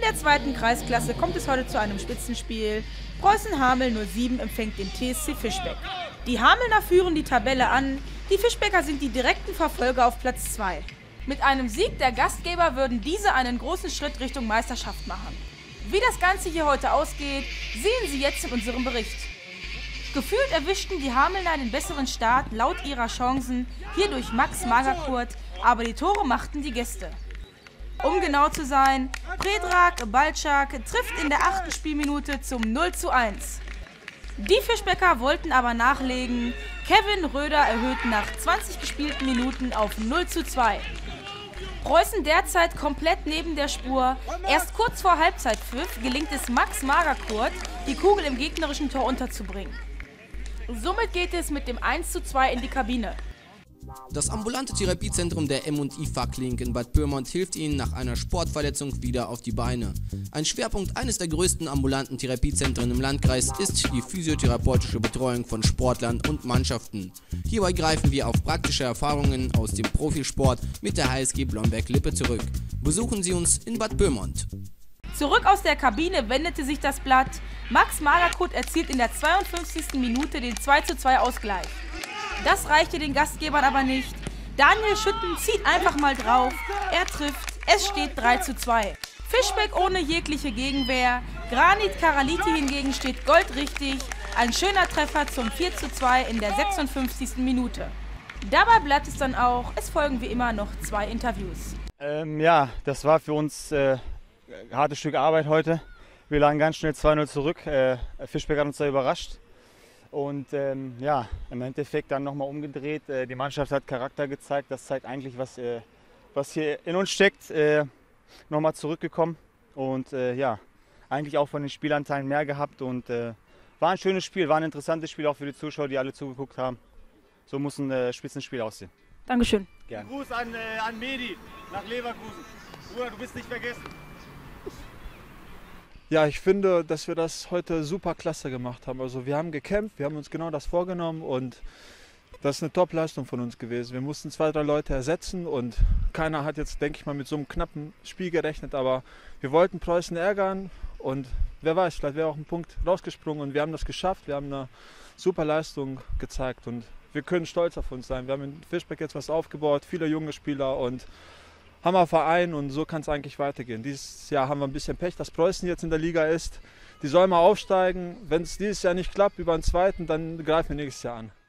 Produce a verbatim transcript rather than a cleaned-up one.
der zweiten Kreisklasse kommt es heute zu einem Spitzenspiel. Preußen Hameln null sieben empfängt den T S C Fischbeck. Die Hamelner führen die Tabelle an, die Fischbecker sind die direkten Verfolger auf Platz zwei. Mit einem Sieg der Gastgeber würden diese einen großen Schritt Richtung Meisterschaft machen. Wie das Ganze hier heute ausgeht, sehen Sie jetzt in unserem Bericht. Gefühlt erwischten die Hamelner den besseren Start laut ihrer Chancen, hier durch Max Magerkurt, aber die Tore machten die Gäste. Um genau zu sein, Predrag Balczak trifft in der achten Spielminute zum null zu eins. Die Fischbecker wollten aber nachlegen, Kevin Röder erhöht nach zwanzig gespielten Minuten auf null zu zwei. Preußen derzeit komplett neben der Spur. Erst kurz vor Halbzeitpfiff gelingt es Max Magerkurt, die Kugel im gegnerischen Tor unterzubringen. Somit geht es mit dem eins zu zwei in die Kabine. Das ambulante Therapiezentrum der M und I Facklink in Bad Pyrmont hilft Ihnen nach einer Sportverletzung wieder auf die Beine. Ein Schwerpunkt eines der größten ambulanten Therapiezentren im Landkreis ist die physiotherapeutische Betreuung von Sportlern und Mannschaften. Hierbei greifen wir auf praktische Erfahrungen aus dem Profisport mit der H S G Blomberg-Lippe zurück. Besuchen Sie uns in Bad Pyrmont. Zurück aus der Kabine wendete sich das Blatt. Max Magerkurt erzielt in der zweiundfünfzigsten Minute den zwei zu zwei Ausgleich. Das reichte den Gastgebern aber nicht. Daniel Schütten zieht einfach mal drauf. Er trifft. Es steht drei zu zwei. Fischbeck ohne jegliche Gegenwehr. Granit Karaliti hingegen steht goldrichtig. Ein schöner Treffer zum vier zu zwei in der sechsundfünfzigsten Minute. Dabei bleibt es dann auch. Es folgen wie immer noch zwei Interviews. Ähm, ja, das war für uns äh, ein hartes Stück Arbeit heute. Wir lagen ganz schnell zwei null zurück. Äh, Fischbeck hat uns da überrascht. Und ähm, ja, im Endeffekt dann nochmal umgedreht. Äh, die Mannschaft hat Charakter gezeigt. Das zeigt eigentlich, was, äh, was hier in uns steckt. Äh, nochmal zurückgekommen. Und äh, ja, eigentlich auch von den Spielanteilen mehr gehabt. Und äh, war ein schönes Spiel, war ein interessantes Spiel auch für die Zuschauer, die alle zugeguckt haben. So muss ein äh, Spitzenspiel aussehen. Dankeschön. Gerne. Gruß an, äh, an Medi nach Leverkusen. Bruder, du bist nicht vergessen. Ja, ich finde, dass wir das heute super klasse gemacht haben. Also wir haben gekämpft, wir haben uns genau das vorgenommen und das ist eine Top-Leistung von uns gewesen. Wir mussten zwei, drei Leute ersetzen und keiner hat jetzt, denke ich mal, mit so einem knappen Spiel gerechnet. Aber wir wollten Preußen ärgern und wer weiß, vielleicht wäre auch ein Punkt rausgesprungen und wir haben das geschafft. Wir haben eine super Leistung gezeigt und wir können stolz auf uns sein. Wir haben in Fischbeck jetzt was aufgebaut, viele junge Spieler und Hammerverein und so kann es eigentlich weitergehen. Dieses Jahr haben wir ein bisschen Pech, dass Preußen jetzt in der Liga ist. Die sollen mal aufsteigen. Wenn es dieses Jahr nicht klappt über den zweiten, dann greifen wir nächstes Jahr an.